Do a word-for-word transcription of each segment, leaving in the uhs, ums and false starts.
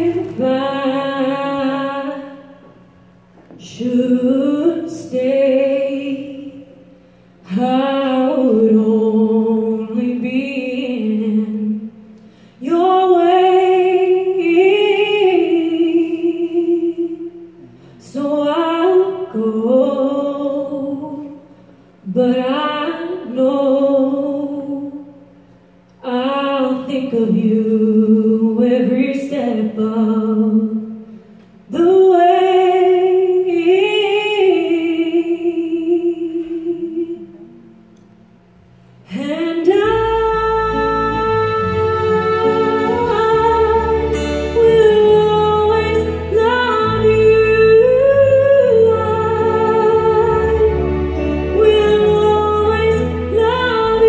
If I should stay, I would only be in your way. So I'll go, but I know I'll think of you every step of the way. And I will always love you. I will always love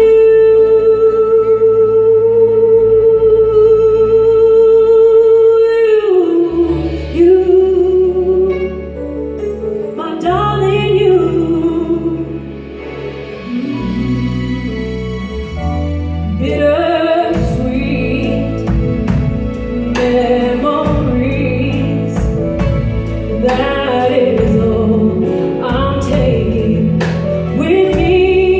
you. You, my darling, you. Bittersweet memories, that is all I'm taking with me.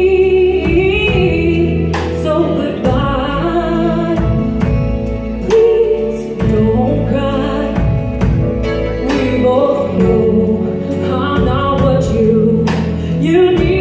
So goodbye, please don't cry. We both know I'm not what you, you need.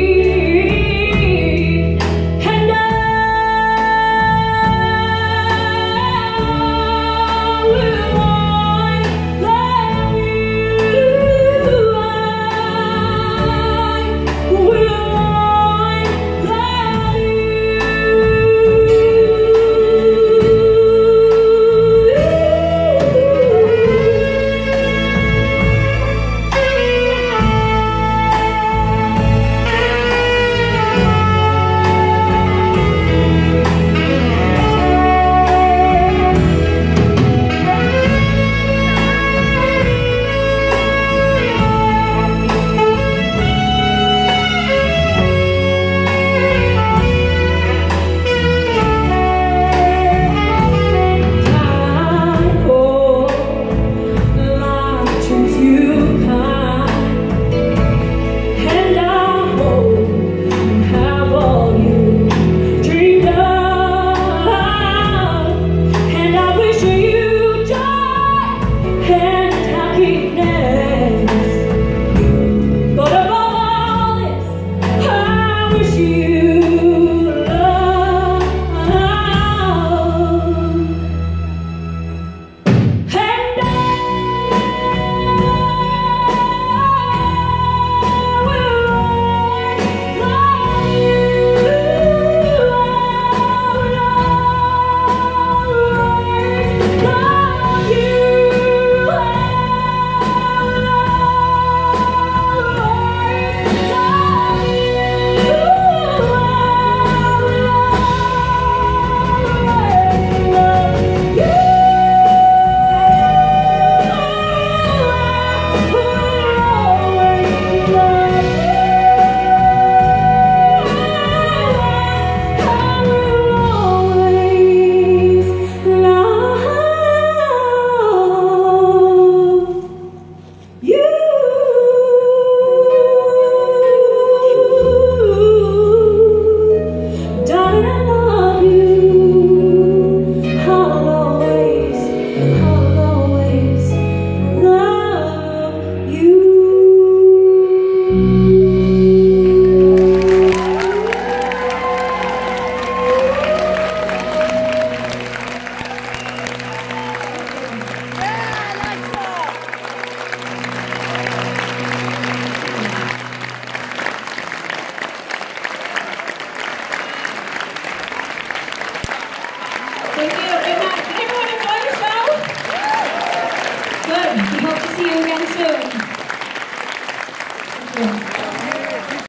Thank you very much. Did everyone enjoy the show? Good. We hope to see you again soon.